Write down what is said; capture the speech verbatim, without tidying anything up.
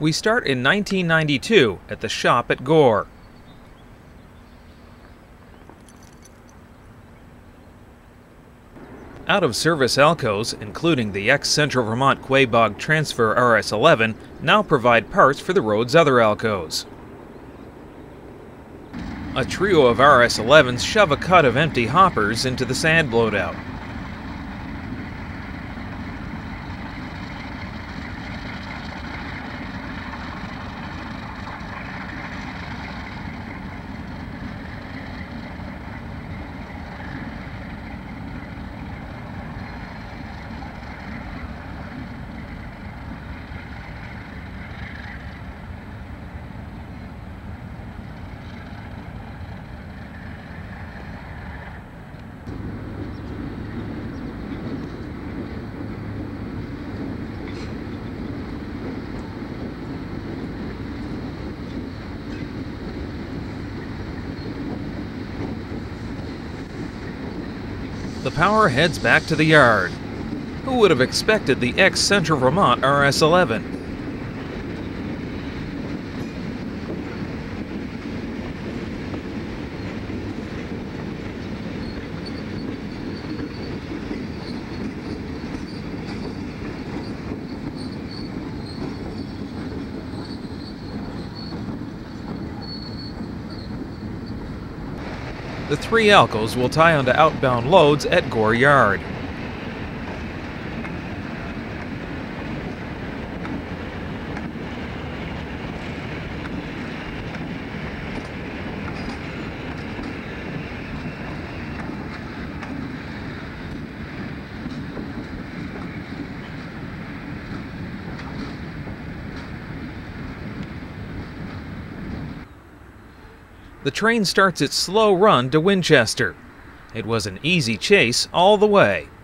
We start in nineteen ninety-two at the shop at Gore. Out-of-service Alcos, including the ex-Central Vermont Quabog Transfer R S eleven, now provide parts for the road's other Alcos. A trio of R S elevens shove a cut of empty hoppers into the sand loadout. The power heads back to the yard. Who would have expected the ex-Central Vermont R S eleven? The three Alcos will tie onto outbound loads at Gore Yard. The train starts its slow run to Winchester. It was an easy chase all the way.